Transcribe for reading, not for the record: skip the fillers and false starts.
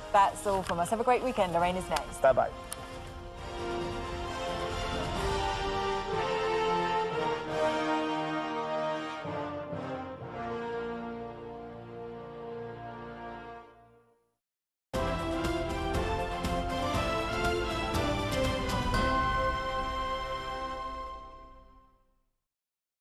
That's all from us. Have a great weekend. Lorraine is next. Bye-bye.